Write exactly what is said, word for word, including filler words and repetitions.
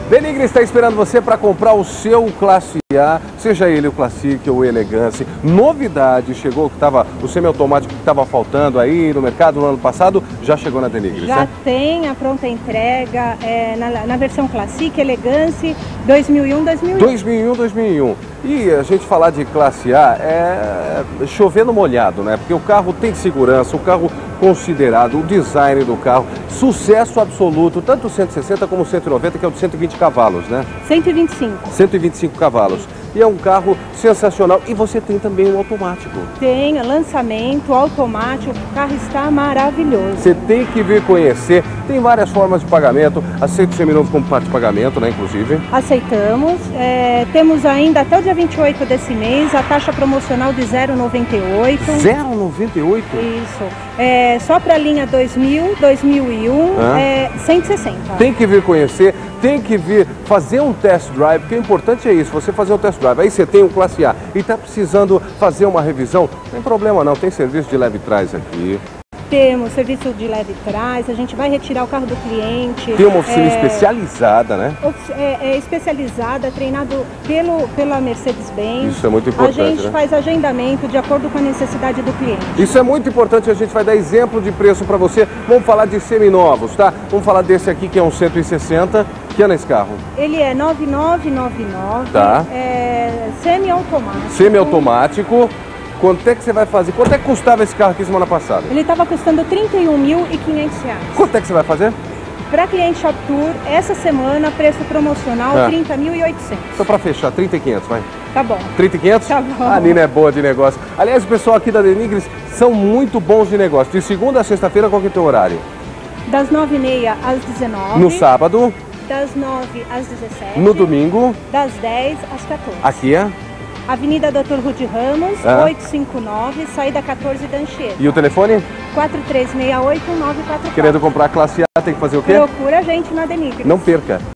Denigre está esperando você para comprar o seu Classe A, seja ele o Classic ou o Elegance. Novidade, chegou que estava o semiautomático que estava faltando aí no mercado no ano passado, já chegou na Denigre, Já certo? tem a pronta entrega é, na, na versão Classic, Elegance, dois mil e um, dois mil e um. dois mil e um, dois mil e um. E a gente falar de Classe A é chover no molhado, né? Porque o carro tem segurança, o carro considerado, o design do carro, sucesso absoluto, tanto o cento e sessenta como o cento e noventa, que é o de cento e vinte cavalos, né? cento e vinte e cinco. cento e vinte e cinco cavalos. E é um carro sensacional. E você tem também um automático. Tem lançamento automático, o carro está maravilhoso. Você tem que vir conhecer. Tem várias formas de pagamento. Aceita o seminovo como parte de pagamento, né, inclusive? Aceitamos. É, temos ainda até o dia vinte e oito desse mês a taxa promocional de zero vírgula noventa e oito. zero vírgula noventa e oito? Isso. É, só para a linha dois mil, dois mil e um, ah. é cento e sessenta. Tem que vir conhecer, tem que vir fazer um test drive, porque o importante é isso, você fazer um test drive. Aí você tem um Classe A e está precisando fazer uma revisão, não tem problema não, tem serviço de leve trás aqui. Temos serviço de leve trás, a gente vai retirar o carro do cliente. Tem uma oficina é, especializada, né? É, é especializada, treinado pelo, pela Mercedes-Benz. Isso é muito importante, A gente né? faz agendamento de acordo com a necessidade do cliente. Isso é muito importante, a gente vai dar exemplo de preço para você. Vamos falar de seminovos, tá? Vamos falar desse aqui que é um cento e sessenta. Que ano é esse carro? Ele é nove mil novecentos e noventa e nove, tá. É semi-automático. Semi-automático. Quanto é que você vai fazer? Quanto é que custava esse carro aqui semana passada? Ele estava custando trinta e um mil e quinhentos reais. Quanto é que você vai fazer? Para cliente Shop Tour, essa semana, preço promocional é. trinta mil e oitocentos. Só para fechar, trinta e quinhentos, vai. Tá bom. trinta e quinhentos? Tá bom. A Nina é boa de negócio. Aliás, o pessoal aqui da Denigre são muito bons de negócio. De segunda a sexta-feira, qual que é o teu horário? Das nove e meia às dezenove. No sábado? Das nove às dezessete. No domingo? Das dez às quatorze. Aqui é? Avenida doutor Rudy Ramos, ah. oitocentos e cinquenta e nove, saída quatorze da Anchieta. E o telefone? quatro três seis oito, nove quatro quatro. Querendo comprar Classe A, tem que fazer o quê? Procura a gente na Denigre. Não perca.